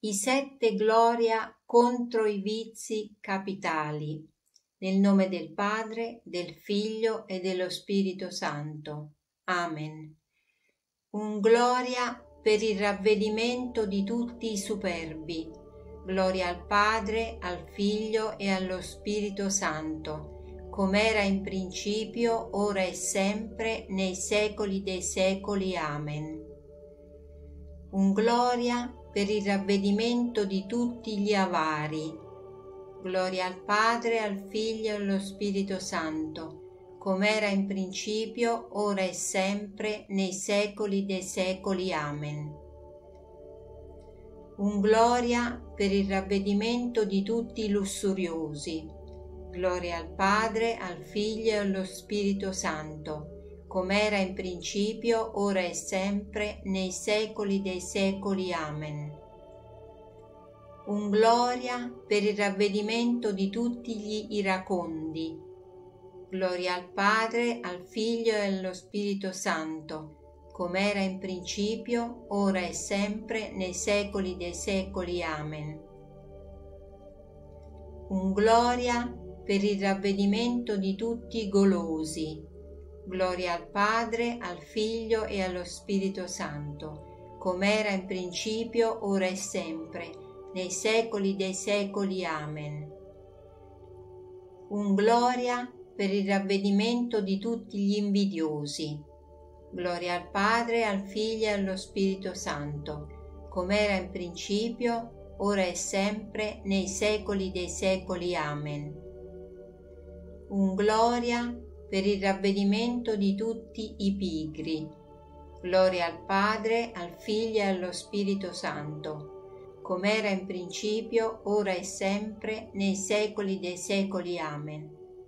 I 7 gloria contro i vizi capitali. Nel nome del Padre, del Figlio e dello Spirito Santo. Amen. Un gloria per il ravvedimento di tutti i superbi. Gloria al Padre, al Figlio e allo Spirito Santo, com'era in principio, ora e sempre, nei secoli dei secoli. Amen. Un gloria per il ravvedimento di tutti gli avari. Gloria al Padre, al Figlio e allo Spirito Santo, com'era in principio, ora e sempre, nei secoli dei secoli. Amen. Un gloria per il ravvedimento di tutti i lussuriosi. Gloria al Padre, al Figlio e allo Spirito Santo, com'era in principio, ora e sempre, nei secoli dei secoli. Amen. Un gloria per il ravvedimento di tutti gli iracondi. Gloria al Padre, al Figlio e allo Spirito Santo, com'era in principio, ora e sempre, nei secoli dei secoli. Amen. Un gloria per il ravvedimento di tutti i golosi. Gloria al Padre, al Figlio e allo Spirito Santo, com'era in principio, ora e sempre, nei secoli dei secoli. Amen. Un gloria per il ravvedimento di tutti gli invidiosi. Gloria al Padre, al Figlio e allo Spirito Santo, com'era in principio, ora e sempre, nei secoli dei secoli. Amen. Un gloria per il ravvedimento di tutti i pigri. Gloria al Padre, al Figlio e allo Spirito Santo, com'era in principio, ora e sempre, nei secoli dei secoli. Amen.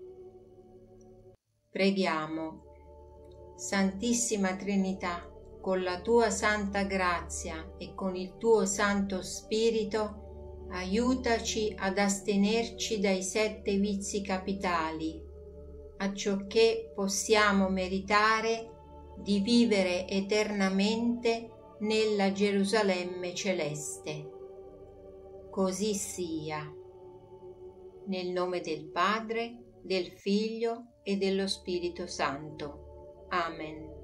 Preghiamo. Santissima Trinità, con la tua santa grazia e con il tuo Santo Spirito, aiutaci ad astenerci dai 7 vizi capitali, acciocché possiamo meritare di vivere eternamente nella Gerusalemme celeste. Così sia. Nel nome del Padre, del Figlio e dello Spirito Santo. Amen.